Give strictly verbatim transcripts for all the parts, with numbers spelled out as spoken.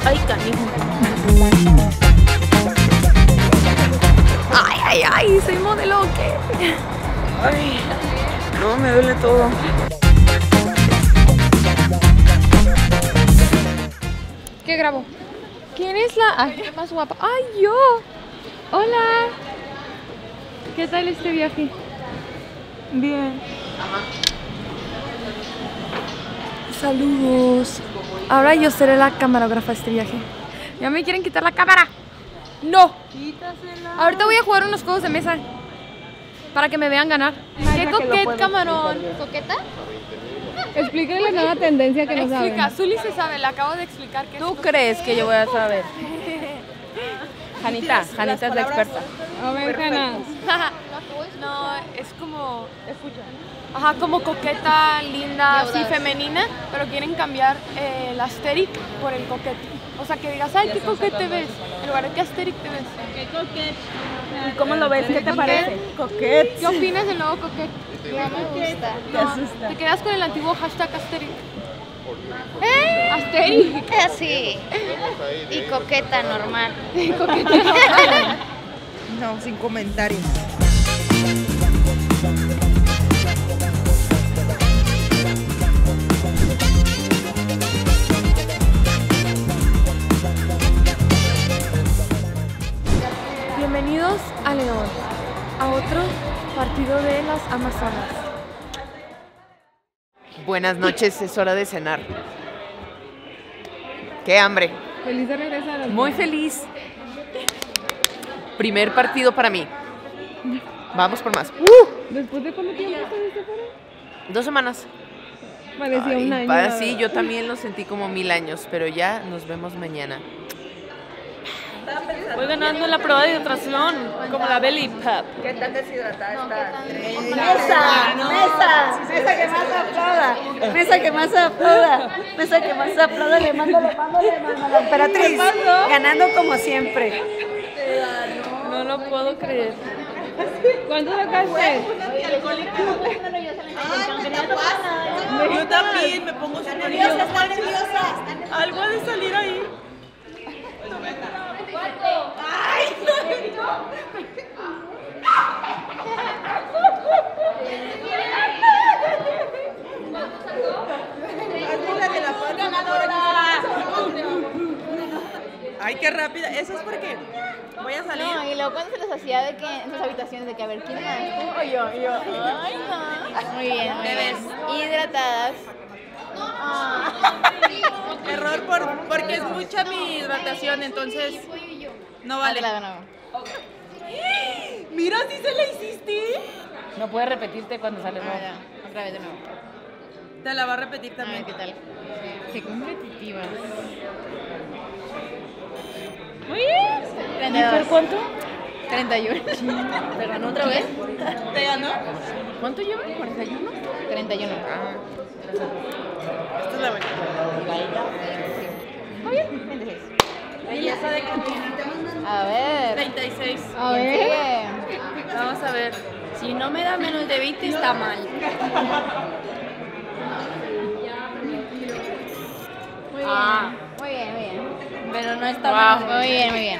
Ay, canijo. Ay, ay, ay, soy modelo, ¿o qué? Ay, no, me duele todo. ¿Qué grabo? ¿Quién es la ay, más guapa? ¡Ay, yo! ¡Hola! ¿Qué tal este viaje? Bien. Saludos. Ahora yo seré la camarógrafa de este viaje. ¿Ya me quieren quitar la cámara? ¡No! Quítasela. Ahorita voy a jugar unos juegos de mesa para que me vean ganar. ¡Qué coquet, camarón! ¿Coqueta? Explícale la nueva tendencia que no saben. Explica, Zuli se sabe, le acabo de explicar que ¿Tú es crees que yo voy a saber? Janita, Janita es la experta. A ver, Jana. No, es como... Ajá, como coqueta, linda, así femenina, pero quieren cambiar eh, el asteric por el coquete. O sea, que digas, ay, qué coquete te ves, en lugar de qué asteric te ves. ¿Qué coquete? ¿Y cómo lo ves? ¿Qué te parece? Coquet. ¿Qué opinas del nuevo coquete? Ya me gusta. Te asusta. Te quedas con el antiguo hashtag asteric. ¿Eh? Asteric. Sí. Y coqueta normal. Coquete normal. No, sin comentarios. Bienvenidos a León, a otro partido de las Amazonas. Buenas noches, es hora de cenar. ¡Qué hambre! Feliz de regresar. Muy feliz. Primer partido para mí. Vamos por más. ¡Uh! ¿Después de cuánto tiempo estuviste fuera? Dos semanas. Parecía Ay, un año. pa- la sí, verdad. yo también lo sentí como mil años, pero ya nos vemos mañana. Voy ganando la prueba de hidratación, como la belly pop. ¿Qué tan deshidratada está? Mesa, mesa, mesa que más aplauda, mesa que más aplauda, mesa que más aplauda, le mando, le mando, le mando a la emperatriz, ganando como siempre. No lo puedo creer. ¿Cuánto sacaste? Yo también me pongo súper nerviosa. Está nerviosa. Algo ha de salir ahí. Ay, qué rápida. Eso es porque voy a salir. No, y luego cuando se les hacía de que en sus habitaciones, de que a ver quién más, tú o yo, y yo, ay no. Muy bien, muy bien. Hidratadas. Error por, porque es mucha mi hidratación, entonces no vale. Hazla de nuevo. Mira, si se la hiciste. No puedes repetirte cuando sales. A ver, ya, otra vez de nuevo. Te la va a repetir A ver también. qué tal. Qué competitivas. Muy bien. treinta y dos. ¿Cuánto? treinta y uno. ¿Te ganó otra vez? ¿Te ganó? ¿Cuánto lleva? ¿cuarenta y uno? treinta y uno. Esta es la buena. Muy bien. veintiséis. Belleza de cantina. A ver. treinta y seis. A ver. Sigue. Vamos a ver. Si no me da menos de veinte está mal. Muy bien. Ah. Muy bien, muy bien. Pero no está Wow. Muy bien, muy bien.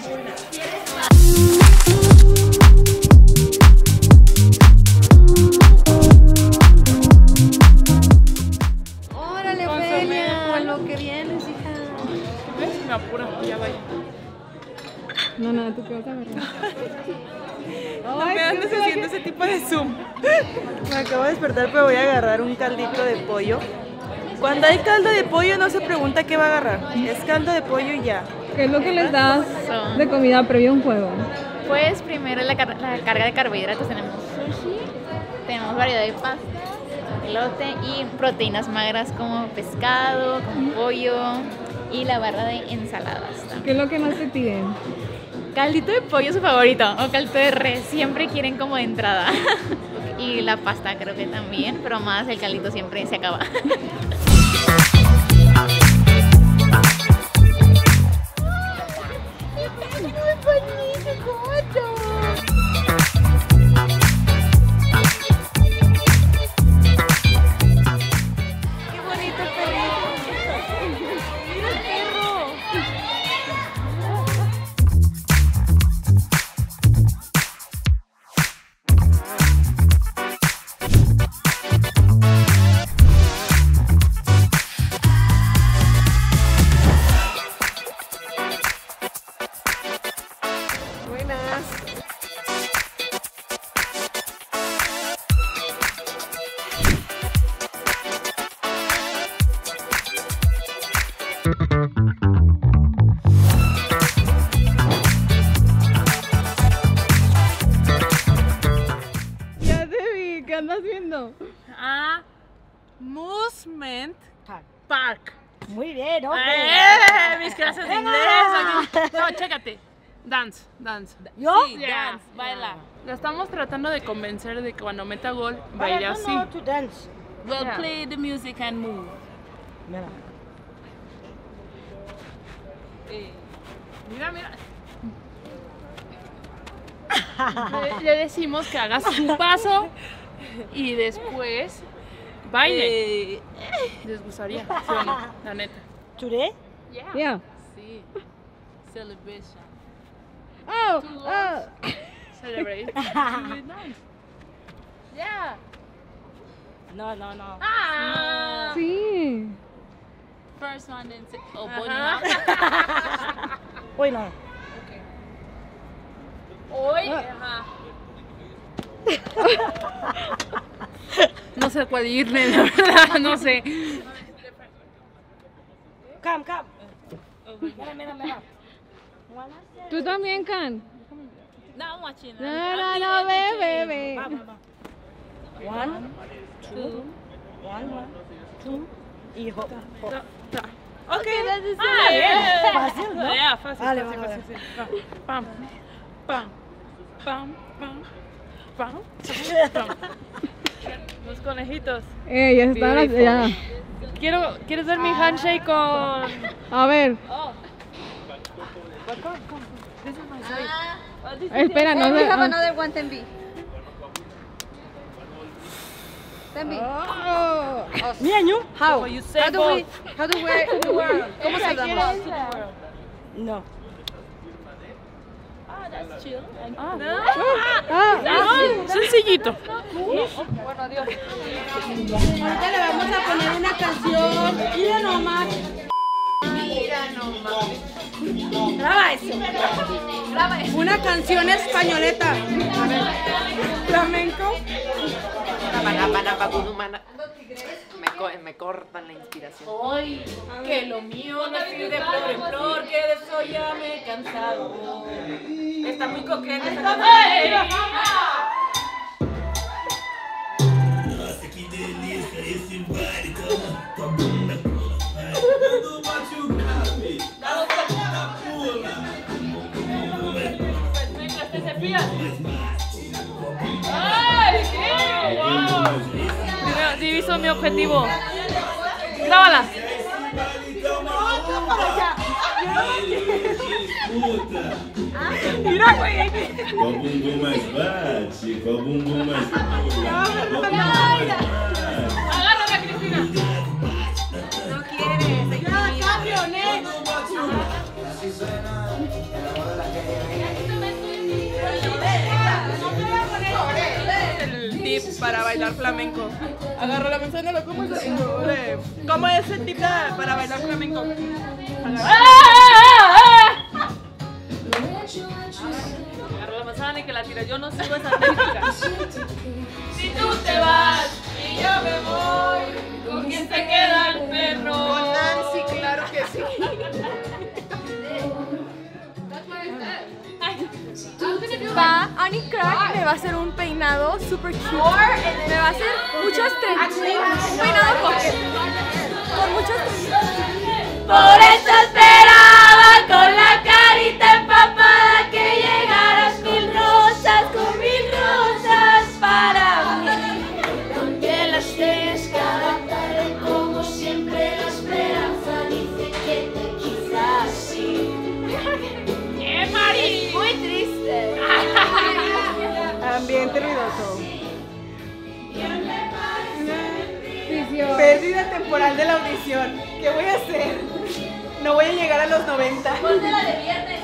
Órale, Felia, lo que vienes, hija. ¿Ves? Me apura, ya vaya. No, nada, tú qué vas a ver. No me andes haciendo ese tipo de zoom. Me acabo de despertar, pero voy a agarrar un caldito de pollo. Cuando hay caldo de pollo no se pregunta qué va a agarrar. Es caldo de pollo y ya. ¿Qué es lo que les das de comida previo a un juego? Pues primero la, car- la carga de carbohidratos tenemos sushi, tenemos variedad de pastas, elote y proteínas magras como pescado, como pollo y la barra de ensaladas también. ¿Qué es lo que más te piden? Caldito de pollo es su favorito o caldo de res, siempre quieren como de entrada. Y la pasta creo que también, pero más el caldito siempre se acaba. ¡Qué bonito perrito! ¡Mira el perro! Amusement Park. Park. Muy bien, ok. ¡Eh! Mis clases de inglés. Aquí. No, chécate. Dance, dance. ¿Yo? Sí, dance, baila. La estamos tratando de convencer de que cuando meta gol, baile I don't así. know to dance. Well, Yeah. play the music and move. Mira. Mira, mira. Le, le decimos que haga su paso y después baile. ¿Les gustaría? ¿Sí o no? La neta. Today? Yeah. Sí. Celebration. Oh, oh. Celebrate. Yeah. No, no, no. Ah. Sí. First one, then say, oh, Ajá. Uy, no. Hoy. Ajá. No sé cuál irle, la verdad, no sé. Come, come. Mira, mira, mira. Tú también, Can. No, I'm watching. No, no, no, ve, ve, ve. Va, va, va. One, two, one, one, two, y hop, hop. Ok. Ah, yeah. Fácil, ¿no? Ya, fácil, Vale, fácil, vale, fácil, sí. Pam, pam, pam, pam, pam, pam. Los conejitos. Eh, ya están las- ya. Quiero, ¿quieres ver mi handshake con...? A ver. Oh. Espera, no We sé. have ah. another one, Tembi. Tembi. Oh. Me and you? How? you say How do we? both. How do we? ¿Cómo saludamos? No. Ah, that's chill. Ah, ah. Sencillito. Ahorita le vamos a poner una canción. Mira nomás. Graba eso. Graba eso. Una canción españoleta. Flamenco. Me, co- me cortan la inspiración. Hoy, que lo mío no es ir de flor en flor, que de eso ya me he cansado. Está muy coqueta esta canción. Mientras te cepillas. ¡Ay, qué! ¡Wow! Mira, diviso mi objetivo. Grábala. Mira, güey. Qual bumbum mais bate? Qual bumbum mais pula? Qual bumbum mais bate? Agárrala, Cristina. No quiere. Ya, cambio, next. El tip para bailar flamenco. Agarra la manzana, ¿cómo es el de- ¿Cómo es el tip de- para bailar flamenco? Agarra la manzana y que la tira. Yo no sigo esa técnica. Si tú te vas y yo me voy, ¿con quién se queda el perro? Con Nancy, claro que sí. Va Annie Crack me va a hacer un peinado super cute. Me va a hacer muchas trenzas. Un peinado coqueto. Con muchas trenzas. Por eso esperaba con la carita empapada que llegaras mil rosas, con mil rosas para mí. Donde las tres cada tarde como siempre la esperanza dice que te quizás sí. ¡Qué Mari! Muy triste. Ambiente ruidoso. Audición. Pérdida temporal de la audición. ¿Qué voy a hacer? No voy a llegar a los noventa. Ponte la de viernes.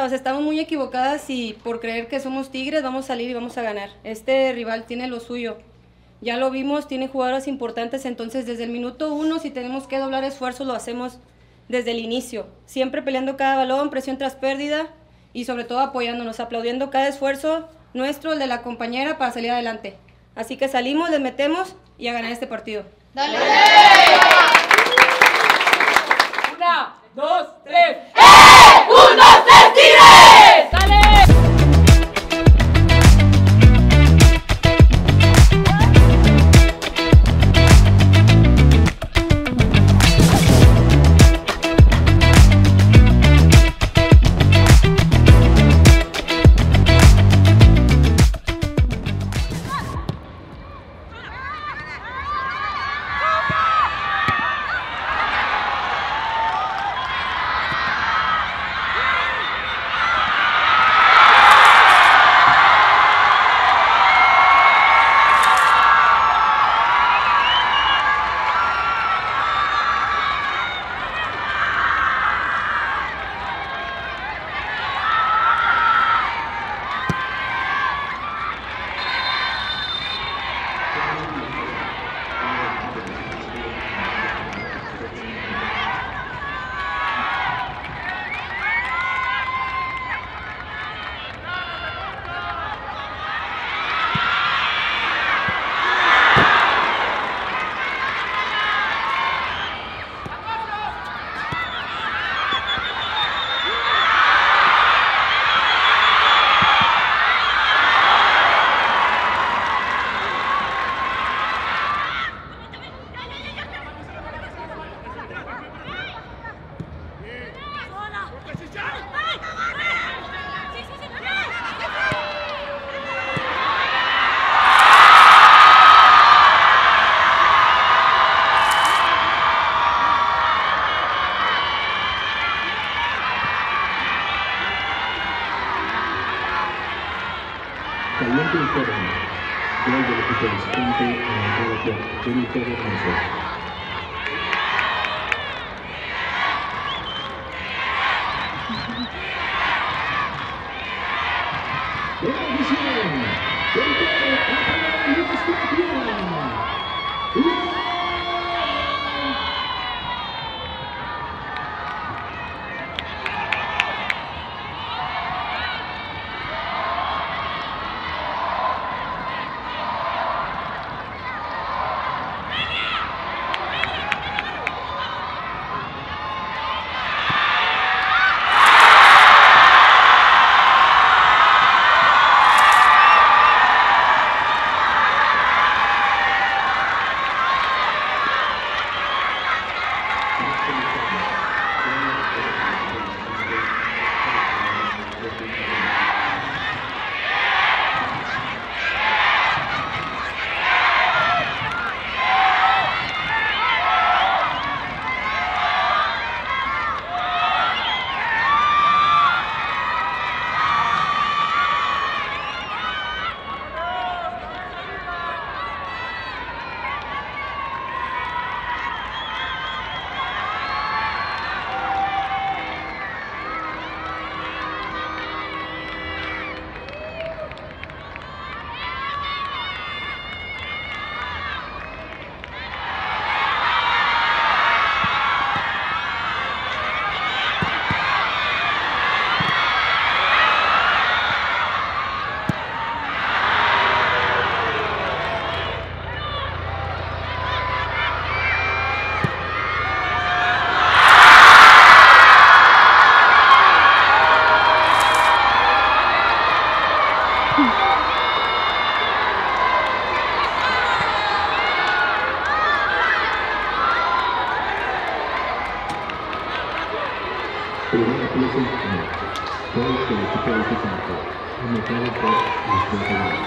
Mira, o sea, estamos muy equivocadas y por creer que somos Tigres vamos a salir y vamos a ganar. Este rival tiene lo suyo. Ya lo vimos, tiene jugadoras importantes, entonces desde el minuto uno, si tenemos que doblar esfuerzos, lo hacemos desde el inicio. Siempre peleando cada balón, presión tras pérdida y sobre todo apoyándonos, aplaudiendo cada esfuerzo nuestro, el de la compañera, para salir adelante. Así que salimos, les metemos y a ganar este partido. ¡Dale! Una, dos, tres. ¡Eh! ¡Un, dos, tres, Tigres! ¡Dale! Caliente interno. Gol del equipo visitante en el juego de Jennifer Hermoso. Primera pieza en gol del equipo visitante, anotado por los jugadores.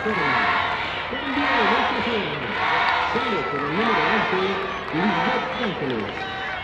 Córdoba. Cambio de estación. Sale por el número once, Lisbeth Ángeles.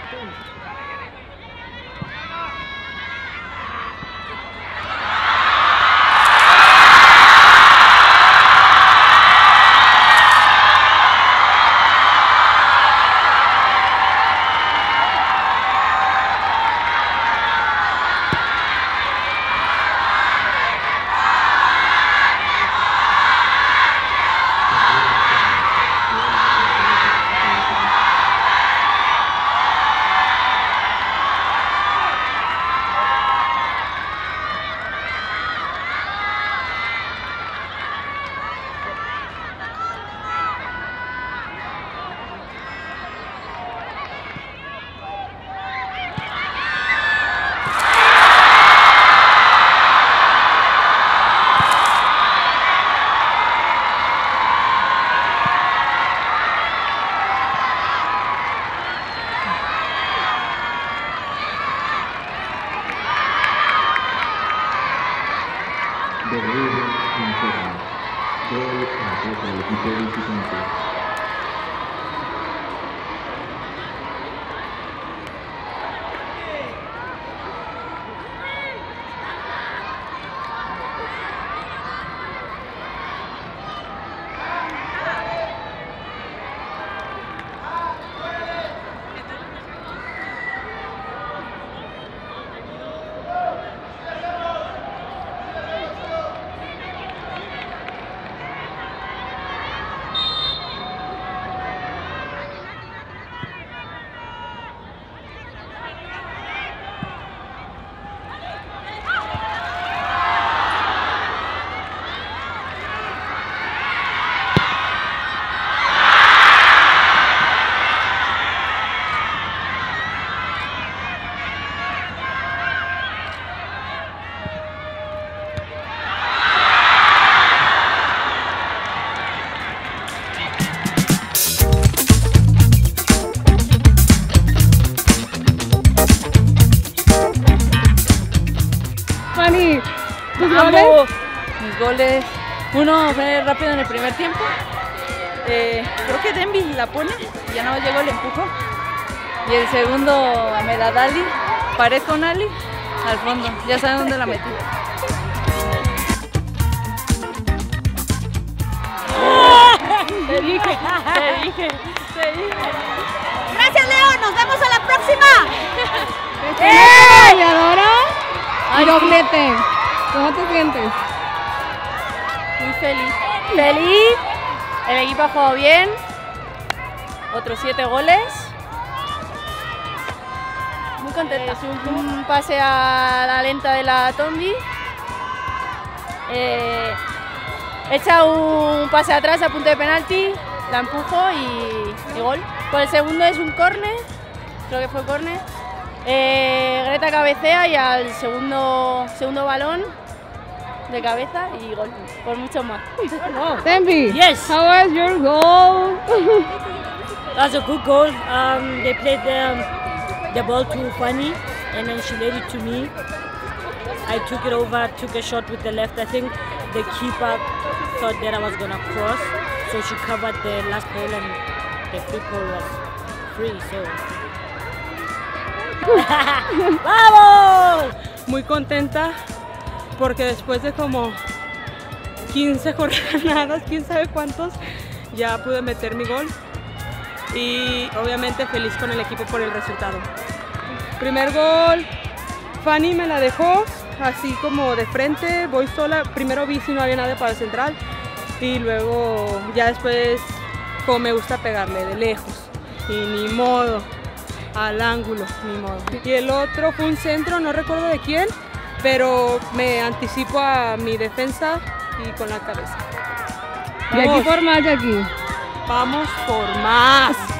De nuevo en Córdoba. Gol a favor del equipo visitante. Fanny, ¿tus Amo. goles? Mis goles. Uno fue rápido en el primer tiempo. Eh, creo que Denby la pone. Y ya no llegó el empujo. Y el segundo me da Dali. Pared con Ali. Al fondo. Ya saben dónde la metí. Te dije, te dije, te dije. Gracias, Leo. Nos vemos a la próxima. ¡Eh! ¡Ganadora! ¡Y doblete! ¿Cómo te sientes? Muy feliz. Feliz. El equipo ha jugado bien. Otros siete goles. Muy contenta. Es un, un pase a la lenta de la Tombi. Eh, echa un pase atrás a punto de penalti. La empujo y, y gol. Pues el segundo es un córner. Creo que fue córner. Eh, Greta cabecea y al segundo, segundo balón de cabeza y gol, por mucho más. Denby, yes. How was your goal? That's a good goal. Um, they played um, the ball to Fanny and then she laid it to me. I took it over, took a shot with the left. I think the keeper thought that I was going to cross, so she covered the last ball and the free ball was free. So. ¡Vamos! Muy contenta porque después de como quince jornadas, quién sabe cuántos, ya pude meter mi gol y obviamente feliz con el equipo por el resultado. Primer gol, Fanny me la dejó así como de frente, voy sola, primero vi si no había nadie para el central y luego ya después como me gusta pegarle de lejos y ni modo. Al ángulo, ni modo. Y el otro fue un centro, no recuerdo de quién, pero me anticipo a mi defensa y con la cabeza. De aquí por más, de aquí. Vamos por más.